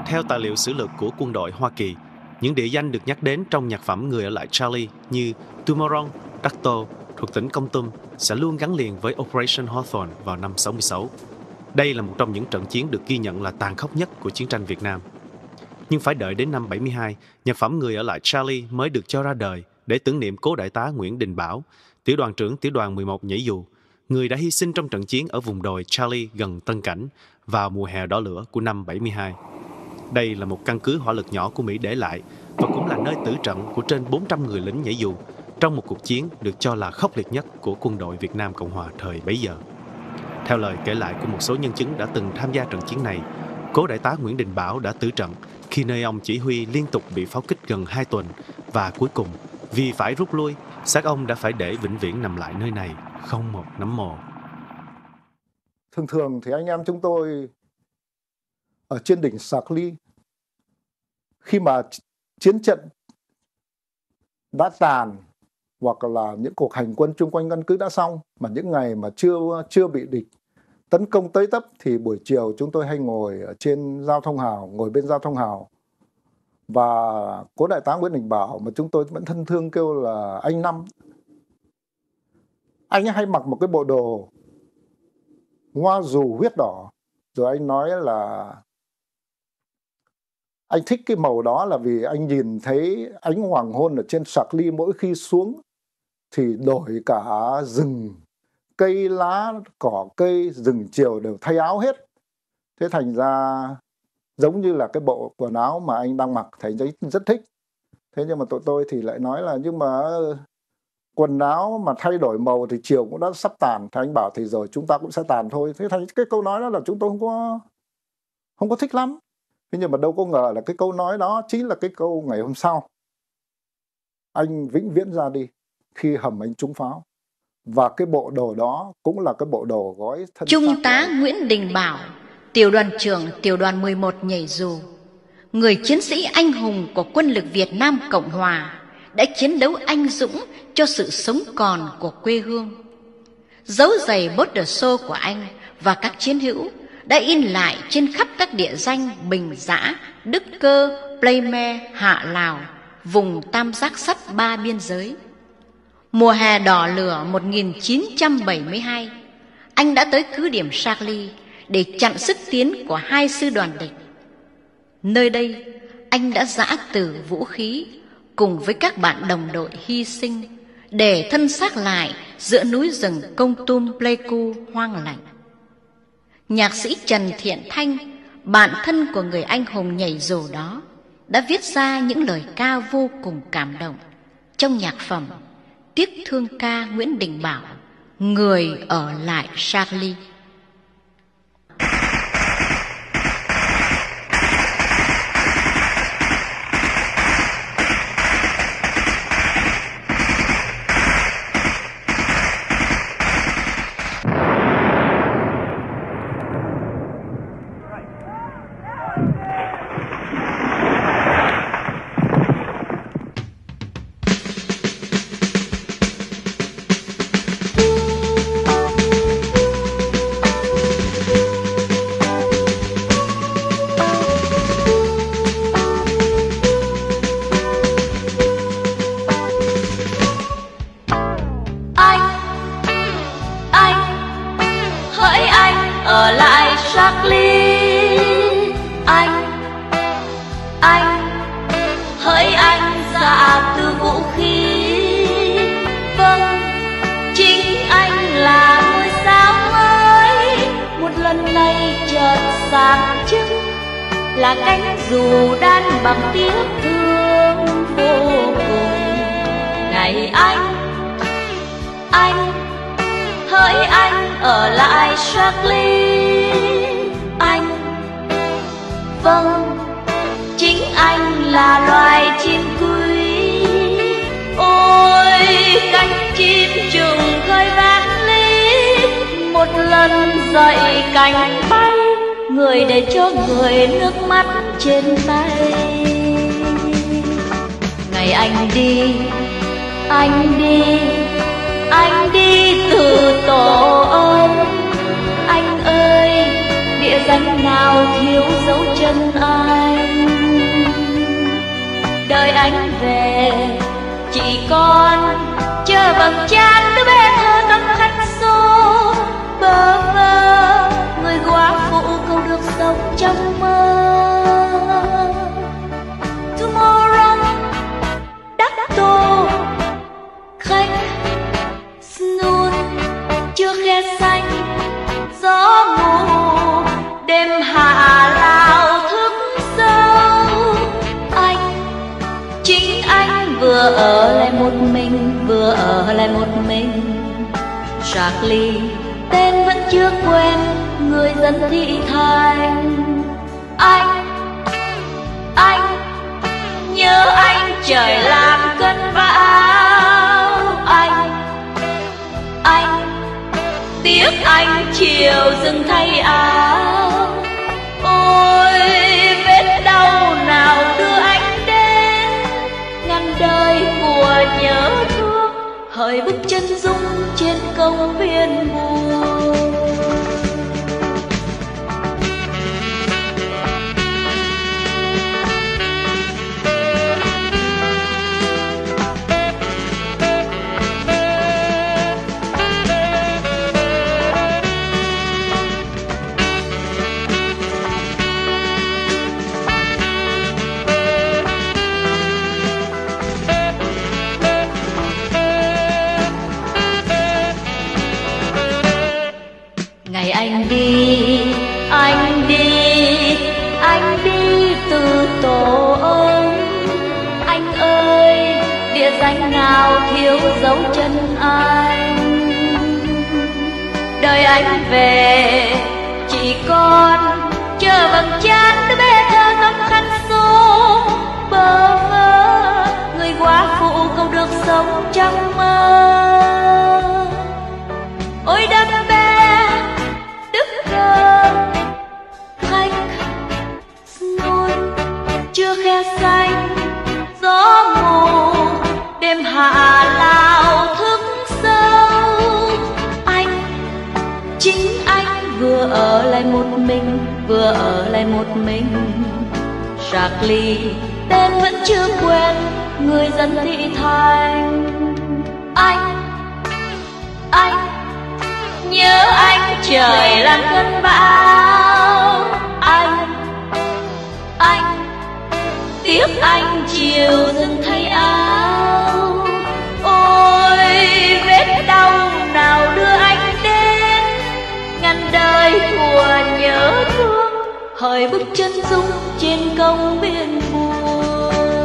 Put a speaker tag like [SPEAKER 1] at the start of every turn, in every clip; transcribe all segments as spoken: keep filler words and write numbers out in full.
[SPEAKER 1] Theo tài liệu sử lược của quân đội Hoa Kỳ, những địa danh được nhắc đến trong nhạc phẩm Người ở lại Charlie như Tumorong, Dakto thuộc tỉnh Kon Tum sẽ luôn gắn liền với Operation Hawthorne vào năm sáu mươi sáu. Đây là một trong những trận chiến được ghi nhận là tàn khốc nhất của chiến tranh Việt Nam. Nhưng phải đợi đến năm bảy mươi hai, nhạc phẩm Người ở lại Charlie mới được cho ra đời để tưởng niệm cố đại tá Nguyễn Đình Bảo, tiểu đoàn trưởng tiểu đoàn mười một nhảy dù, người đã hy sinh trong trận chiến ở vùng đồi Charlie gần Tân Cảnh vào mùa hè đỏ lửa của năm bảy mươi hai. Đây là một căn cứ hỏa lực nhỏ của Mỹ để lại và cũng là nơi tử trận của trên bốn trăm người lính nhảy dù trong một cuộc chiến được cho là khốc liệt nhất của quân đội Việt Nam Cộng Hòa thời bấy giờ. Theo lời kể lại của một số nhân chứng đã từng tham gia trận chiến này, cố đại tá Nguyễn Đình Bảo đã tử trận khi nơi ông chỉ huy liên tục bị pháo kích gần hai tuần và cuối cùng vì phải rút lui, xác ông đã phải để vĩnh viễn nằm lại nơi này, không một nấm mồ.
[SPEAKER 2] Thường thường thì anh em chúng tôi ở trên đỉnh Sakli, khi mà chiến trận đã tàn hoặc là những cuộc hành quân chung quanh căn cứ đã xong, mà những ngày mà chưa chưa bị địch tấn công tới tấp, thì buổi chiều chúng tôi hay ngồi ở trên giao thông hào, ngồi bên giao thông hào, và cố đại tá Nguyễn Đình Bảo mà chúng tôi vẫn thân thương kêu là anh Năm, anh ấy hay mặc một cái bộ đồ hoa dù huyết đỏ, rồi anh nói là anh thích cái màu đó là vì anh nhìn thấy ánh hoàng hôn ở trên Sakli mỗi khi xuống thì đổi cả rừng, cây lá, cỏ cây, rừng chiều đều thay áo hết. Thế thành ra giống như là cái bộ quần áo mà anh đang mặc, thầy rất thích. Thế nhưng mà tụi tôi thì lại nói là nhưng mà quần áo mà thay đổi màu thì chiều cũng đã sắp tàn. Thì anh bảo thì rồi chúng ta cũng sẽ tàn thôi. Thế thành cái câu nói đó là chúng tôi không có không có thích lắm. Thế nhưng mà đâu có ngờ là cái câu nói đó chính là cái câu ngày hôm sau anh vĩnh viễn ra đi khi hầm anh trúng pháo. Và cái bộ đồ đó cũng là cái bộ đồ gói thân
[SPEAKER 3] Trung tá Nguyễn Đình Bảo, tiểu đoàn trưởng tiểu đoàn mười một nhảy dù, người chiến sĩ anh hùng của quân lực Việt Nam Cộng Hòa, đã chiến đấu anh dũng cho sự sống còn của quê hương. Dấu giày border show của anh và các chiến hữu đã in lại trên khắp các địa danh Bình Giã, Đức Cơ, Pleime, Hạ Lào, vùng tam giác sắt ba biên giới. Mùa hè đỏ lửa một nghìn chín trăm bảy mươi hai, anh đã tới cứ điểm Sakli để chặn sức tiến của hai sư đoàn địch. Nơi đây, anh đã giã từ vũ khí cùng với các bạn đồng đội hy sinh để thân xác lại giữa núi rừng Kon Tum Pleiku hoang lạnh. Nhạc sĩ Trần Thiện Thanh, bạn thân của người anh hùng nhảy dù đó, đã viết ra những lời ca vô cùng cảm động trong nhạc phẩm Tiếc thương ca Nguyễn Đình Bảo, Người ở lại Sakli.
[SPEAKER 4] Là cánh dù đan bằng tiếc thương vô cùng. Này anh, anh, hỡi anh ở lại Sakli. Anh, vâng, chính anh là loài chim quý. Ôi cánh chim trùng khơi vang lý, một lần dậy cánh bay, người để cho người nước mắt trên tay. Ngày anh đi, anh đi, anh đi từ tổ ấm. Anh ơi, địa danh nào thiếu dấu chân ai? khe xanh, gió mù đêm hạ lao thức sâu. Anh, chính anh vừa ở lại một mình, vừa ở lại một mình. Charlie, tên vẫn chưa quên, người dân thị thành. Anh, anh, nhớ anh trời làm cơn bão. Anh, anh, tiếc anh chiều dừng thay áo. Ôi vết đau nào đưa anh đến, ngăn đời của nhớ thương, hỡi bước chân dung trên công viên buồn. Ngày anh đi, anh đi, anh đi từ tổ ấm. Anh ơi, địa danh nào thiếu dấu chân anh? Đời anh về, chỉ còn chờ vầng trán đứa bé thơ ngắm khăn số. Bơ vơ, người quá phụ câu được sống trong mơ. Ôi đất bé khách luôn chưa khe xanh, gió mù đêm hạ lao thức sâu. Anh, chính anh vừa ở lại một mình, vừa ở lại một mình. Charlie, tên vẫn chưa quên, người dân thị thành. Anh, anh, nhớ anh trời làm cơn bão. Anh, anh, tiếc anh chiều dừng thay áo. Ôi vết đau nào đưa anh đến, ngăn đời của nhớ thương, hỡi bước chân dung trên công viên buồn.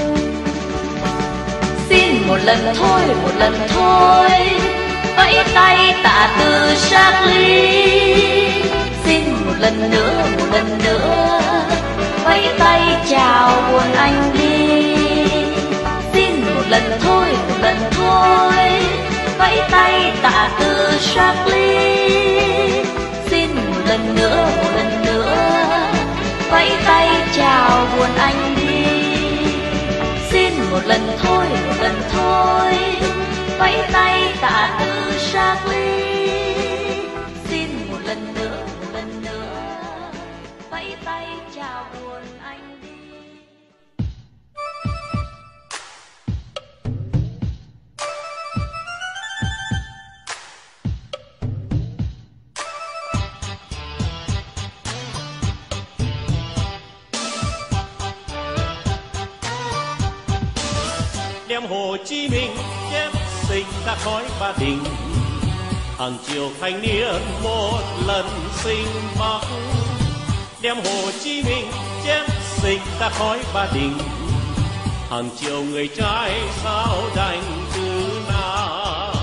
[SPEAKER 4] Xin một lần thôi, một lần thôi, vẫy tay tạ từ Charlie. Xin một lần nữa, một lần nữa, vẫy tay chào buồn anh đi. Xin một lần thôi, một lần thôi, vẫy tay tạ từ Charlie. Xin một lần nữa, một lần nữa, vẫy tay chào buồn anh đi. Xin một lần thôi, một lần thôi, vẫy tay tạ từ Charlie. Xin một lần nữa, một lần nữa, vẫy tay chào buồn anh đi.
[SPEAKER 5] Đem Hồ Chí Minh chép sinh ra khói Ba Đình, hàng chiều thanh niên một lần sinh Bắc. Đem Hồ Chí Minh chép sinh ra khói Ba Đình, hàng chiều người trai sao đành từ nào.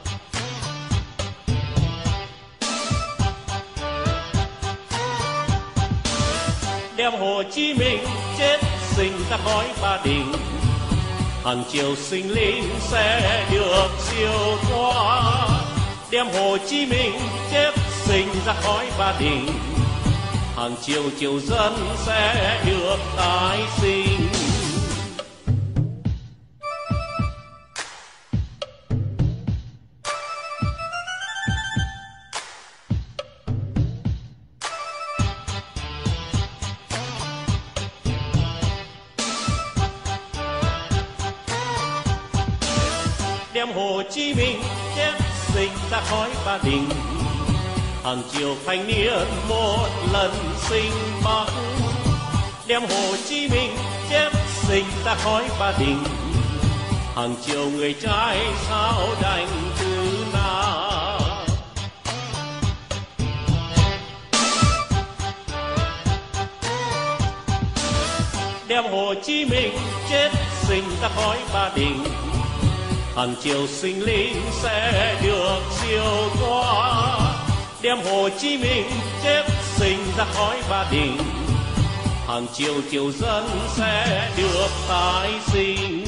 [SPEAKER 5] Đem Hồ Chí Minh chết sinh ra khói Ba Đình, hàng chiều sinh linh sẽ được siêu thoát. Đem Hồ Chí Minh chết sinh ra khói Ba Đình, hàng chiều chiều dân sẽ được tái sinh. Đem Hồ Chí Minh chết sinh ra khói Ba Đình, hàng chiều thanh niên một lần sinh Bắc. Đem Hồ Chí Minh chết sinh ra khói Ba Đình, hàng chiều người trai sao đành từ nào. đem Hồ Chí Minh chết sinh ra khói Ba Đình, hàng triệu sinh linh sẽ được siêu thoát. Đem Hồ Chí Minh chết sinh ra khói Ba Đình, hàng triệu triệu dân sẽ được tái sinh.